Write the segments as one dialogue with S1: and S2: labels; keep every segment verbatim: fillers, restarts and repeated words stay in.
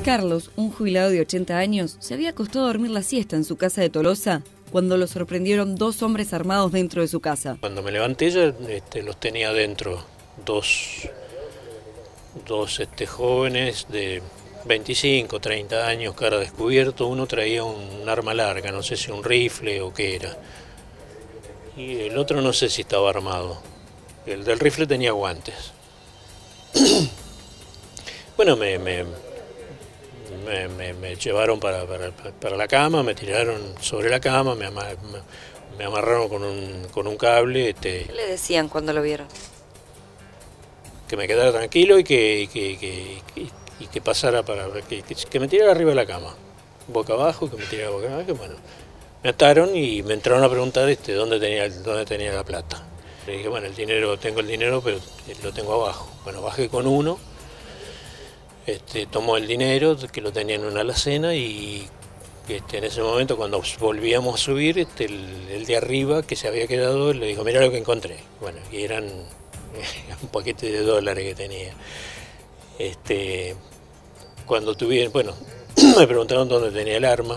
S1: Carlos, un jubilado de ochenta años, se había acostado a dormir la siesta en su casa de Tolosa cuando lo sorprendieron dos hombres armados dentro de su casa.
S2: Cuando me levanté ya este, los tenía dentro, dos, dos este, jóvenes de veinticinco, treinta años, cara descubierto. Uno traía un arma larga, no sé si un rifle o qué era. Y el otro no sé si estaba armado. El del rifle tenía guantes. Bueno, me, me, me, me, me llevaron para, para, para la cama, me tiraron sobre la cama, me, amar, me, me amarraron con un, con un cable. Este,
S1: ¿Qué le decían cuando lo vieron?
S2: Que me quedara tranquilo y que, y que, que, que, y que pasara para... Que, que, que me tirara arriba de la cama, boca abajo, que me tirara boca abajo, que bueno. Me ataron y me entraron a preguntar este, dónde tenía, dónde tenía la plata. Le dije, bueno, el dinero, tengo el dinero, pero lo tengo abajo. Bueno, bajé con uno, este, tomó el dinero, que lo tenía en una alacena, y este, en ese momento, cuando volvíamos a subir, este, el, el de arriba, que se había quedado, le dijo, mira lo que encontré. Bueno, y eran un paquete de dólares que tenía. Este, cuando tuvieron, bueno, me preguntaron dónde tenía el arma.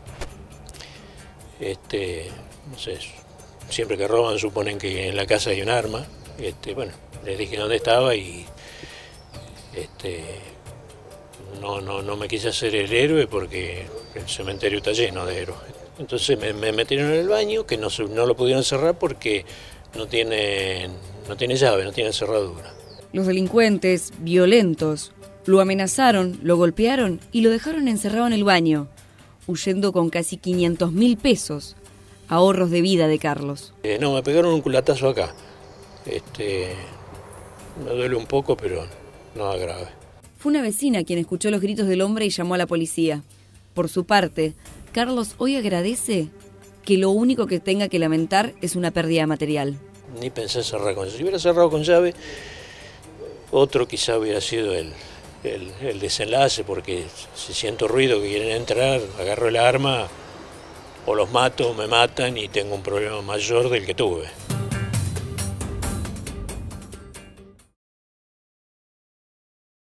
S2: Este, no sé, siempre que roban suponen que en la casa hay un arma. Este, bueno, les dije dónde estaba y este, no, no, no me quise hacer el héroe porque el cementerio está lleno de héroes. Entonces me, me metieron en el baño, que no, no lo pudieron cerrar porque no tiene, no tiene llave, no tiene cerradura.
S1: Los delincuentes, violentos, lo amenazaron, lo golpearon y lo dejaron encerrado en el baño, huyendo con casi quinientos mil pesos, ahorros de vida de Carlos.
S2: Eh, no, me pegaron un culatazo acá. Este, me duele un poco, pero nada grave.
S1: Fue una vecina quien escuchó los gritos del hombre y llamó a la policía. Por su parte, Carlos hoy agradece que lo único que tenga que lamentar es una pérdida material.
S2: Ni pensé cerrar con llave. Si hubiera cerrado con llave, otro quizá hubiera sido el, el, el desenlace, porque si siento ruido que quieren entrar, agarro el arma, o los mato o me matan y tengo un problema mayor del que tuve.